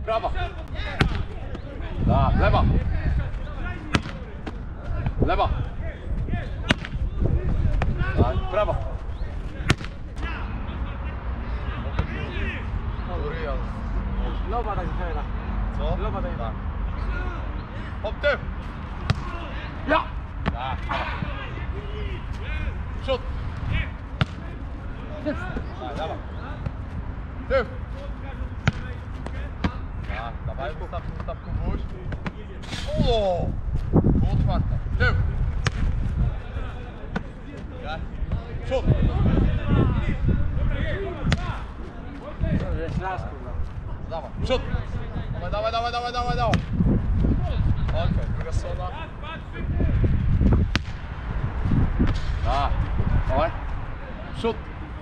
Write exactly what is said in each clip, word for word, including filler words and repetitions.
prawa. Da, lewa. Lewa. Da, prawa. Loba tak zajęła. Co? Loba tak zajęła. Hop, tył. Ja. Da, przód. Dawaj, dawaj. Tył. Tak, dawaj, ustaw, ustaw, kubuś. O! Było otwarte. Tył. Ja. Przód. Jeszcze raz, kurwa. Dawaj, przód. Dawaj, dawaj, dawaj, dawaj, dawaj, dawaj. Okej, okay, druga strona. Da, dawaj. Przód.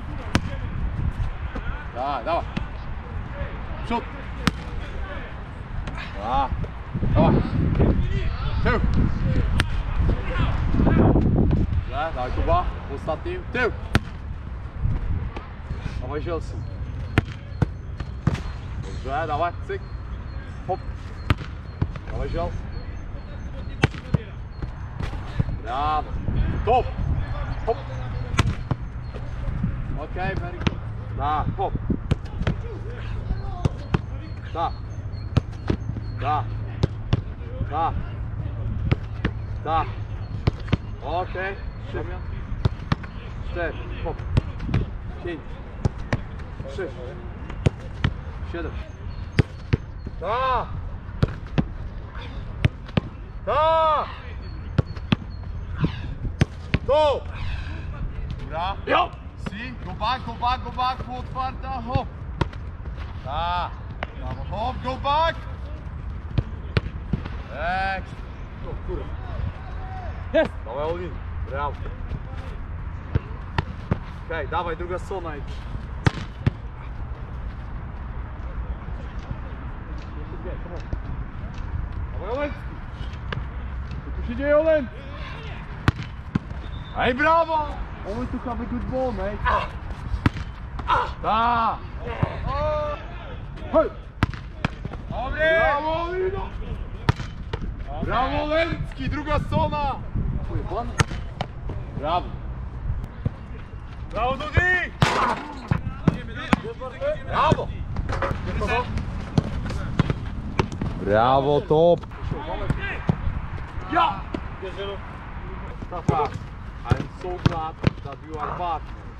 Da, dawaj. Przód. Da, dawaj. Tył. Da, dawaj Kuba, w ostatnim. Tył. Dawaj Zielski. Dobrze, dawaj, cyk. Hop. Dawaj Zielski. Brawo. Top. Hop. Okej, okay, very good. Da, hop. Da. Da. Da. Da. Okej. Okay. Trzy. Cztery. Hop. Pięć. Sześć. Siedem. Da. Da. Top. Dobra. Jo. Si. Go back, go back, go back. Pół otwarta. Hop. Da. Brawo. Hop. Go back. Next. O kurwa. Jest. Dawaj Olin. Brawo. Okej, okay, dawaj druga strona. Dawaj Oleński. Co tu się dzieje, Olen? Ej, brawo! Owen tu have a good ball, mate. Da! Hej! Brawo, Olino! Brawo, Oleński, druga strona! Brawo! Brawo, Dudi! Brawo! Brawo, top! Ja! Tata, I am so glad that you are back.